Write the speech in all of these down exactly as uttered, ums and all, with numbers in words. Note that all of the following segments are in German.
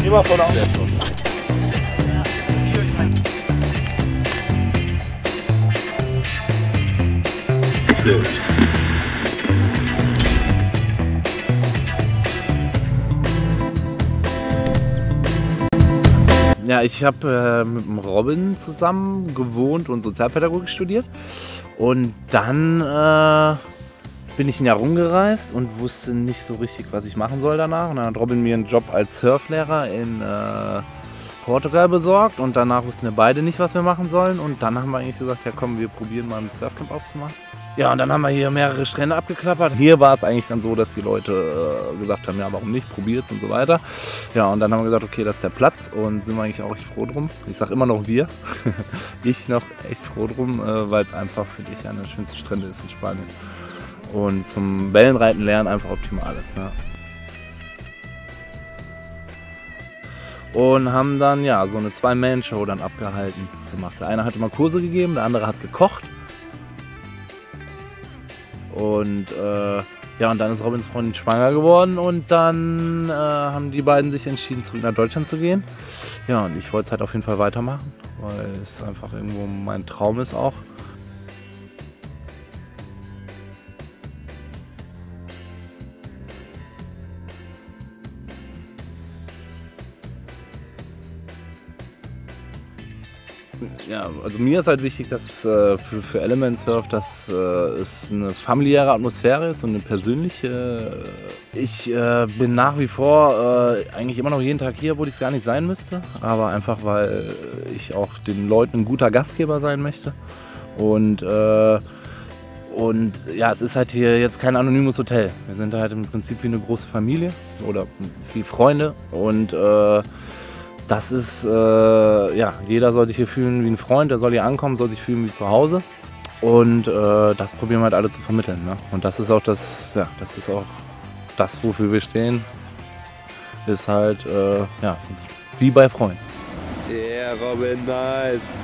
Immer von außen. Ja, ich habe äh, mit dem Robin zusammen gewohnt und Sozialpädagogik studiert. Und dann äh, bin ich ein Jahr rumgereist und wusste nicht so richtig, was ich machen soll danach. Und dann hat Robin mir einen Job als Surflehrer in äh, Portugal besorgt. Und danach wussten wir beide nicht, was wir machen sollen. Und dann haben wir eigentlich gesagt, ja komm, wir probieren mal ein Surfcamp aufzumachen. Ja, und dann haben wir hier mehrere Strände abgeklappert. Hier war es eigentlich dann so, dass die Leute äh, gesagt haben, ja, warum nicht, probiert's und so weiter. Ja, und dann haben wir gesagt, okay, das ist der Platz und sind wir eigentlich auch echt froh drum. Ich sag immer noch wir. Ich noch echt froh drum, äh, weil es einfach für dich einer der schönsten Strände ist in Spanien. Und zum Wellenreiten lernen einfach optimal ist. Ne? Und haben dann ja so eine Zwei-Man-Show dann abgehalten gemacht. Der eine hat immer Kurse gegeben, der andere hat gekocht. Und äh, ja, und dann ist Robins Freundin schwanger geworden und dann äh, haben die beiden sich entschieden, zurück nach Deutschland zu gehen. Ja, und ich wollte es halt auf jeden Fall weitermachen, weil es einfach irgendwo mein Traum ist auch. Ja, also mir ist halt wichtig, dass äh, für, für Element Surf, dass äh, es eine familiäre Atmosphäre ist und eine persönliche. Äh, ich äh, bin nach wie vor äh, eigentlich immer noch jeden Tag hier, obwohl ich es gar nicht sein müsste, aber einfach, weil ich auch den Leuten ein guter Gastgeber sein möchte. Und, äh, und ja, es ist halt hier jetzt kein anonymes Hotel. Wir sind halt im Prinzip wie eine große Familie oder wie Freunde und äh, das ist, äh, ja, jeder soll sich hier fühlen wie ein Freund, der soll hier ankommen, soll sich fühlen wie zu Hause. Und äh, das probieren wir halt alle zu vermitteln. Ne? Und das ist auch das, ja, das ist auch das, wofür wir stehen, ist halt, äh, ja, wie bei Freunden. Yeah, Robin, nice.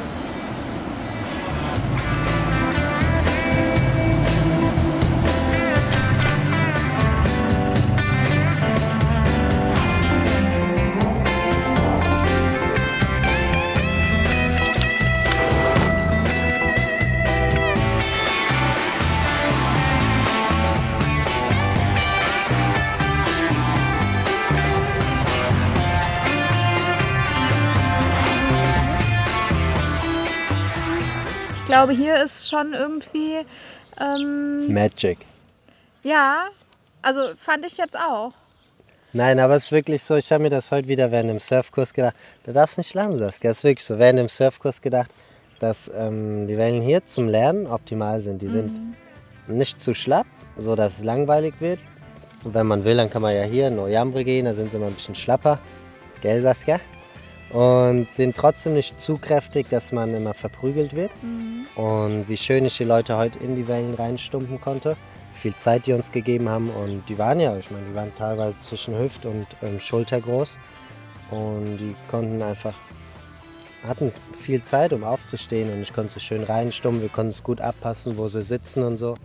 Ich glaube, hier ist schon irgendwie ähm, Magic. Ja, also fand ich jetzt auch. Nein, aber es ist wirklich so, ich habe mir das heute wieder während dem Surfkurs gedacht, da darfst du nicht lachen, Saskia, es ist wirklich so, während dem Surfkurs gedacht, dass ähm, die Wellen hier zum Lernen optimal sind. Die sind mhm. nicht zu schlapp, so dass es langweilig wird. Und wenn man will, dann kann man ja hier in Ojambre gehen, da sind sie immer ein bisschen schlapper, gell Saskia? Und sind trotzdem nicht zu kräftig, dass man immer verprügelt wird. Mhm. Und wie schön ich die Leute heute in die Wellen reinstumpfen konnte. Viel Zeit, die uns gegeben haben. Und die waren ja, ich meine, die waren teilweise zwischen Hüft und ähm, Schulter groß. Und die konnten einfach, hatten viel Zeit, um aufzustehen. Und ich konnte sie schön reinstumpfen. Wir konnten es gut abpassen, wo sie sitzen und so.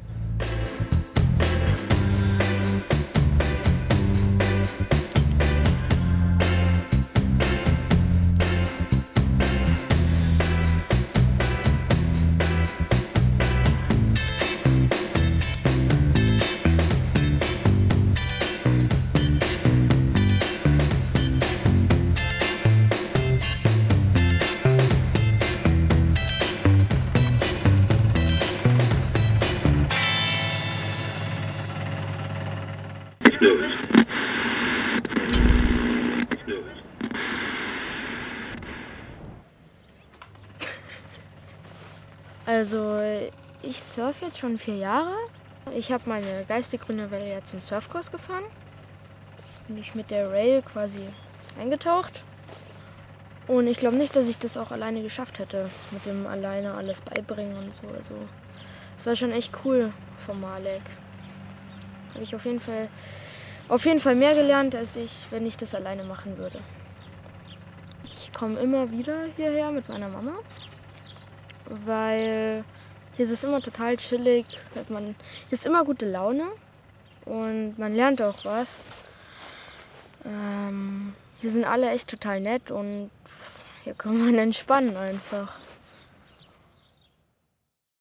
Also ich surfe jetzt schon vier Jahre. Ich habe meine geistig-grüne Welle jetzt zum Surfkurs gefahren. Bin ich mit der Rail quasi eingetaucht. Und ich glaube nicht, dass ich das auch alleine geschafft hätte, mit dem alleine alles beibringen und so. Also es war schon echt cool vom Malek. Habe ich auf jeden Fall, auf jeden Fall mehr gelernt, als ich, wenn ich das alleine machen würde. Ich komme immer wieder hierher mit meiner Mama, weil hier ist es immer total chillig, hört man, hier ist immer gute Laune und man lernt auch was. Ähm, hier sind alle echt total nett und hier kann man entspannen einfach.